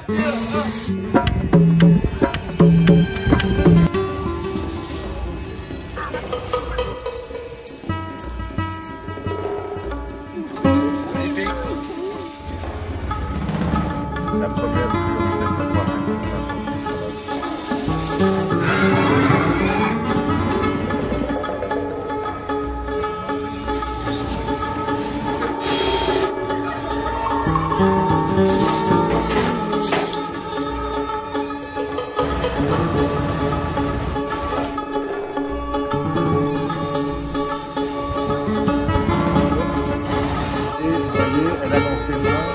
La première sur 1785. Et vous voyez, elle a dans ses mains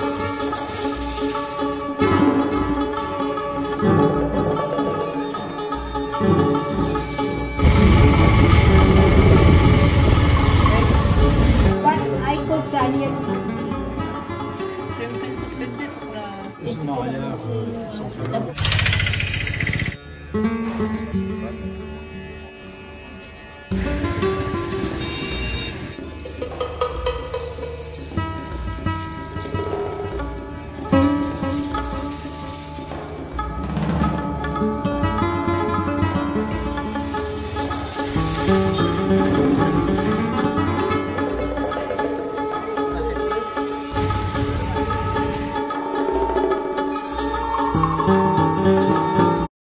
But I cooked onion soup. Je vais me faire respecter pour la... Son mariage sans